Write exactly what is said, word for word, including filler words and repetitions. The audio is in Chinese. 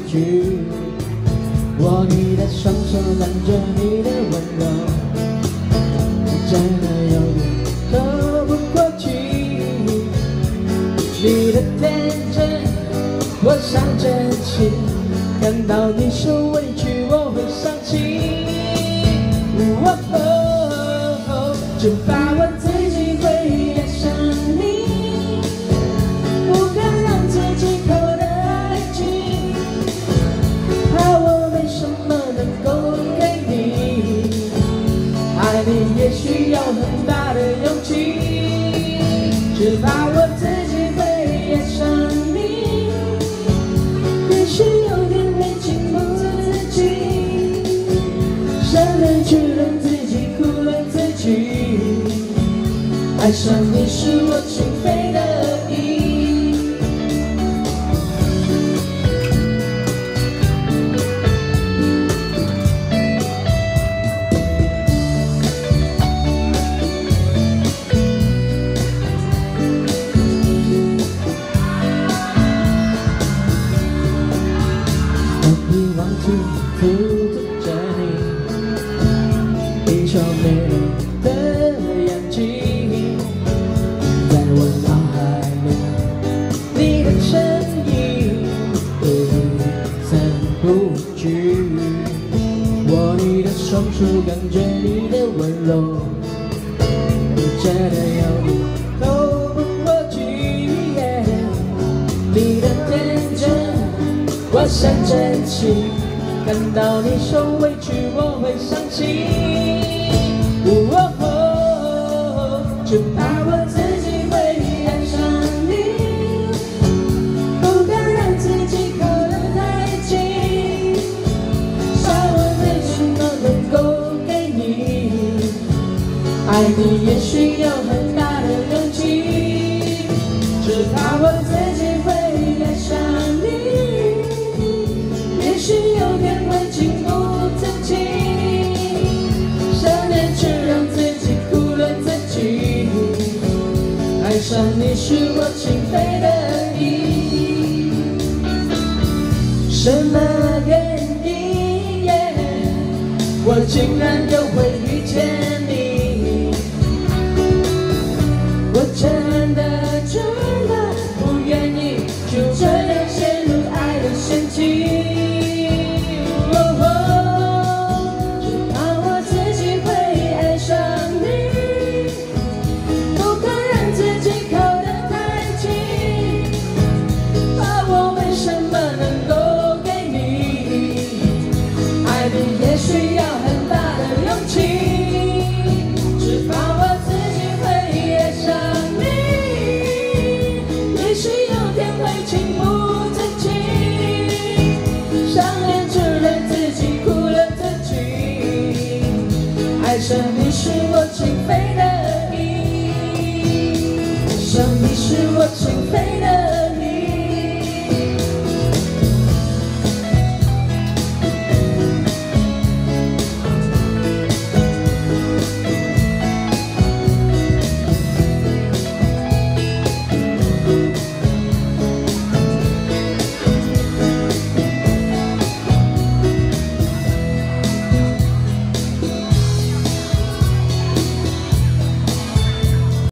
惧。握你的双手，感觉你的温柔，真的有点透不过去。你的天真，我想珍惜。看到你受委屈，我会伤心。哦哦哦，只怕我自己会爱上你，不敢让自己靠得太近，怕我没什么能够给你。爱你也需要很大的勇气，只怕我自己会爱上你，也许有天会情不自禁，伤人去让自己苦了自己。爱上你是我情非得已。我已忘记附着着你一双美丽的眼睛，在我脑海里，你的身影一尘不惧。握你的双手，感觉你的温柔，真的有点透不过去。你的天真，我想珍惜。看到你受委屈，我会伤心。哦哦，只怕我自己会爱上你，不敢让自己靠得太近，怕我没什么能够给你。爱你也需要很大的勇气，只怕我自己会爱上你，也许有天会情不自禁，想念却让自己苦了自己。爱上你是我情非得已，什么原因？我竟然又会遇见你？我真的真的不愿意就这样陷入爱的陷阱。需要很大的勇气，只怕我自己会爱上你，也许有天会情不自禁，伤害只让自己苦了自己。爱上你是